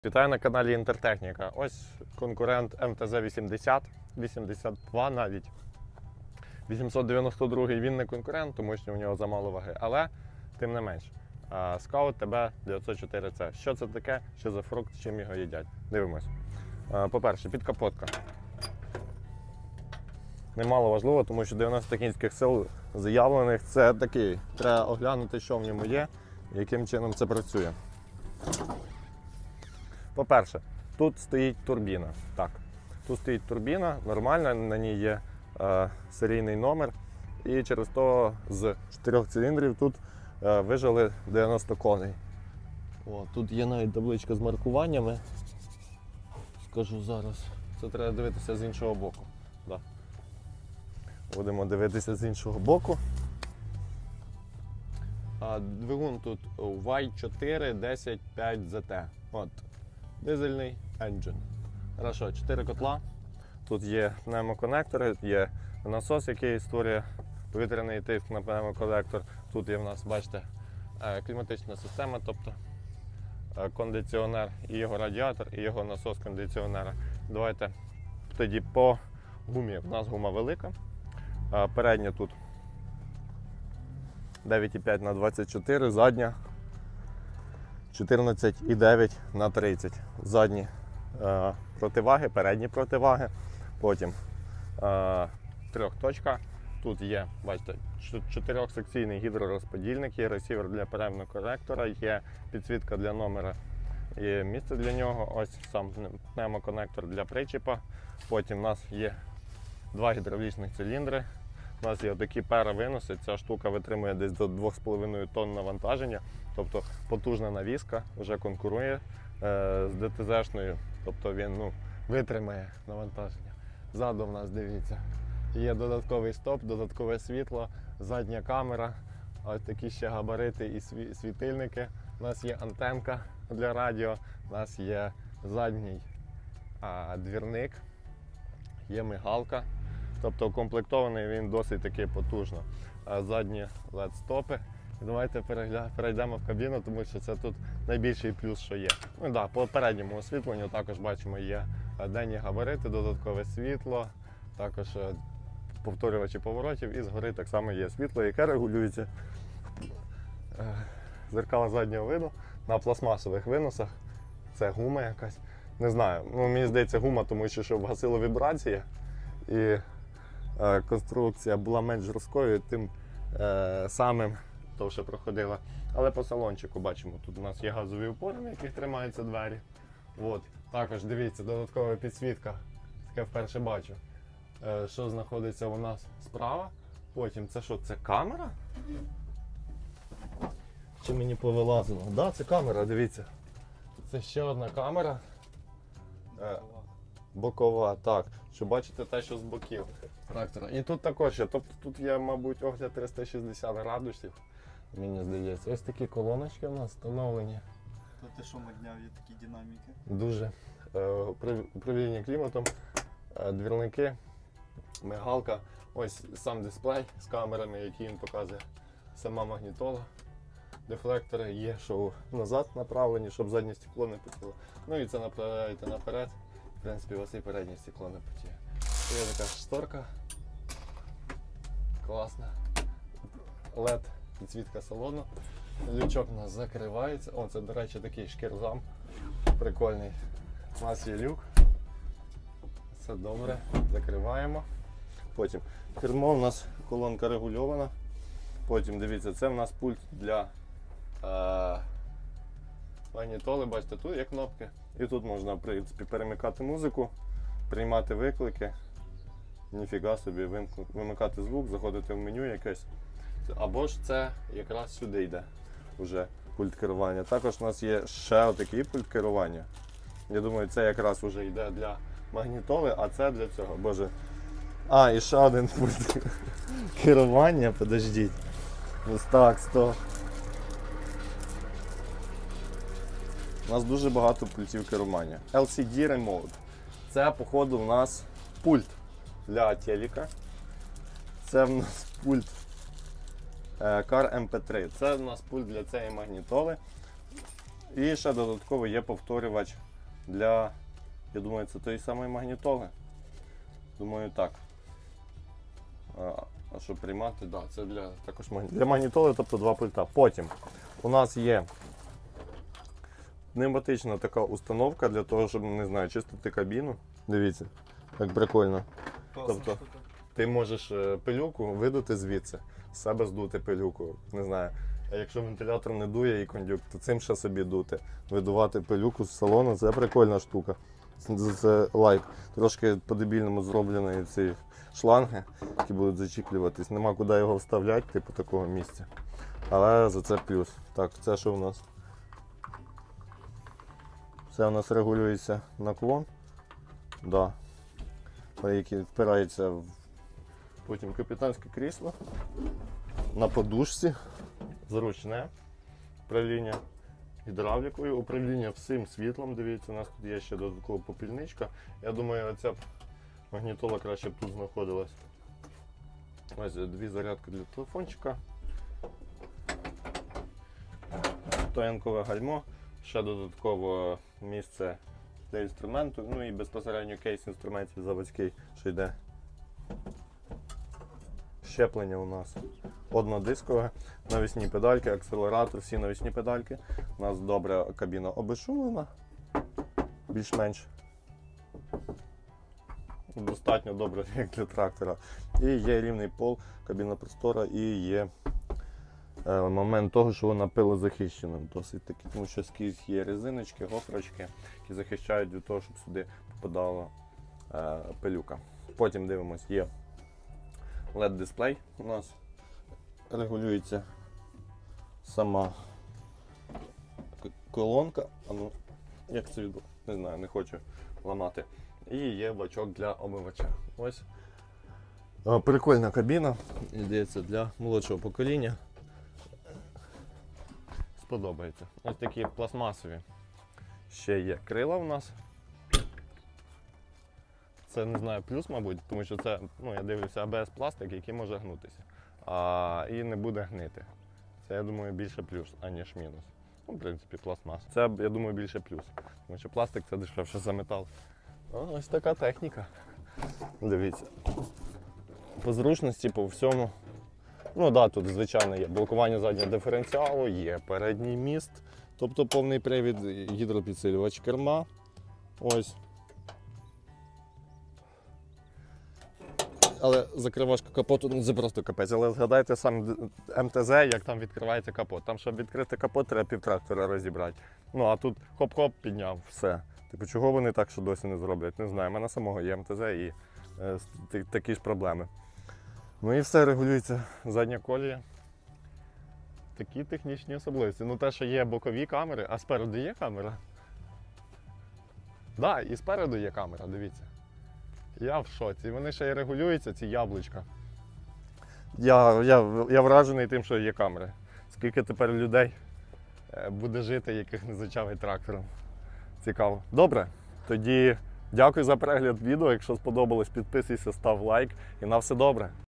Вітаю на каналі Інтертехніка. Ось конкурент МТЗ-80, 82 навіть. 892 він не конкурент, тому що в нього замало ваги, але тим не менш. Scout TB904C. Що це таке, що за фрукт, чим його їдять? Дивимось. По-перше, підкапотка. Немало важливо, тому що 90 кінських сил заявлених це такий. Треба оглянути, що в ньому є і яким чином це працює. По-перше, тут стоїть турбіна. Так, тут стоїть турбіна, нормальна, на ній є серійний номер. І через то з 4 циліндрів тут вижили 90 коней. О, тут є навіть табличка з маркуваннями. Скажу зараз. Це треба дивитися з іншого боку. Да. Будемо дивитися з іншого боку. Двигун тут Y4 105ZT. От. Дизельний енджин. Хорошо, 4 котла. Тут є пневмоконектори, є насос, який створює повітряний тиск на пневмоконектор. Тут є в нас, бачите, кліматична система, тобто кондиціонер і його радіатор, і його насос кондиціонера. Давайте тоді по гумі. У нас гума велика. Передня тут 9,5 на 24, задня 14,9 на 30. Задні противаги, передні противаги. Потім трьохточка. Тут є, бачите, 4-секційний гідророзподільник, є ресівер для пневмоконектора, є підсвітка для номера і місце для нього. Ось сам пневмоконектор для причіпа. Потім у нас є 2 гідравлічних циліндри. У нас є такі перевиноси, ця штука витримує десь до 2,5 тонн навантаження, тобто потужна навіска, вже конкурує з ДТЗ-шною, тобто він витримає навантаження. Ззаду в нас, дивіться, є додатковий стоп, додаткове світло, задня камера, ось такі ще габарити і світильники. У нас є антенка для радіо, у нас є задній двірник, є мигалка. Тобто укомплектований він досить таки потужно. Задні LED-стопи. Давайте перейдемо в кабіну, тому що це тут найбільший плюс, що є. По передньому освітленню також бачимо, є денні габарити, додаткове світло, також повторювачі поворотів, і згори так само є світло, яке регулюється. Зеркала заднього виду на пластмасових виносах. Це гума якась. Не знаю, мені здається гума, тому що щоб гасило вібрації. І конструкція була менш жорсткою, тим самим довше проходила. Але по салончику бачимо, тут у нас є газові опори, на яких тримаються двері. От. Також дивіться, додаткова підсвітка, таке вперше бачу, що знаходиться у нас справа. Потім це що, це камера? Чи мені повилазило? Так, да, це камера, дивіться. Це ще одна камера. Бокова, так, що бачите те, що з боків трактора. І тут також є, тобто тут є, мабуть, огляд 360 градусів, мені здається. Ось такі колоночки у нас встановлені. Тут те, що модняв, є такі динаміки. Дуже. Управління кліматом, двірники, мигалка. Ось сам дисплей з камерами, які він показує. Сама магнітола. Дефлектори є, що назад направлені, щоб заднє стекло не потіло. Ну і це направляєте наперед. В принципі, у вас і переднє стекло не потіє. Є така шторка. Класна. LED підсвітка салону. Лючок у нас закривається. О, це, до речі, такий шкірзам. Прикольний. У нас є люк. Все добре. Закриваємо. Потім кермо у нас колонка регульована. Потім, дивіться, це у нас пульт для магнітоли. Бачите, тут є кнопки. І тут можна, в принципі, перемикати музику, приймати виклики, ніфіга собі, вимикати звук, заходити в меню якесь. Або ж це якраз сюди йде вже пульт керування. Також у нас є ще отакий пульт керування. Я думаю, це якраз вже йде для магнітоли, а це для цього. Боже. І ще один пульт керування, подождіть. Ось так, стоп. У нас дуже багато пультів керування. LCD Remote. Це, походу, у нас пульт для телека. Це в нас пульт Car MP3. Це у нас пульт для цієї магнітоли. І ще додатково є повторювач я думаю, це тої самої магнітоли. Думаю, так. А що приймати? Да, це також для магнітоли, тобто 2 пульта. Потім у нас є пневматична така установка для того, щоб, не знаю, чистити кабіну. Дивіться, як прикольно. Класна Тобто штука. ти можеш пилюку видути звідси, з себе здути пилюку, не знаю. А якщо вентилятор не дує і кондюк, то цим ще собі дути. Видувати пилюку з салону, це прикольна штука. Це лайк. Трошки по-дебільному зроблені ці шланги, які будуть зачіплюватись. Нема куди його вставляти, типу такого місця. Але за це плюс. Так, це що у нас? Це у нас регулюється наклон. Да. Який впирається в потім капітанське крісло. На подушці. Зручне управління гідравлікою, управління всім світлом. Дивіться, у нас тут є ще додаткова попільничка. Я думаю, оця магнітола краще б тут знаходилась. Ось 2 зарядки для телефончика. Стоянкове гальмо, ще додатково місце для інструменту, ну і безпосередньо кейс інструментів заводський, що йде. Щеплення у нас однодискове, навісні педальки, акселератор, всі навісні педальки. У нас добра кабіна обезшумлена, більш-менш. Достатньо добре, як для трактора. І є рівний пол, кабіна простора і є момент того, що вона пилозахищена досить таки, тому що скрізь є резиночки, гофрочки, які захищають від того, щоб сюди попадала пилюка. Потім дивимось, є LED-дисплей у нас, регулюється сама колонка, як це відбувається, не знаю, не хочу ламати. І є бачок для омивача. Ось прикольна кабіна, здається, для молодшого покоління. Сподобається. Ось такі пластмасові ще є крила у нас. Це, не знаю, плюс, мабуть, тому що це, ну, я дивлюся, АБС-пластик, який може гнутися. І не буде гнити. Це, я думаю, більше плюс, аніж мінус. Ну, в принципі, пластмас. Це, я думаю, більше плюс. Тому що пластик це дешевше за метал. Ось така техніка. Дивіться. По зручності, по всьому. Ну так, тут, звичайно, є блокування заднього диференціалу, є передній міст, тобто повний привід, гідропідсилювач керма. Ось. Але закривашка капоту, ну це просто капець. Але згадайте сам МТЗ, як там відкривається капот. Там, щоб відкрити капот, треба півтрактора розібрати. Ну а тут хоп-хоп підняв, все. Типу, чого вони так, що досі не зроблять? Не знаю. У мене самого є МТЗ і такі ж проблеми. Ну і все, регулюється задня колія. Такі технічні особливості. Ну те, що є бокові камери, а спереду є камера. Так, да, і спереду є камера, дивіться. Я в шоці. Вони ще й регулюються, ці яблучка. Я вражений тим, що є камери. Скільки тепер людей буде жити, яких не зачавить трактором. Цікаво. Добре, тоді дякую за перегляд відео. Якщо сподобалось, підписуйся, став лайк і на все добре.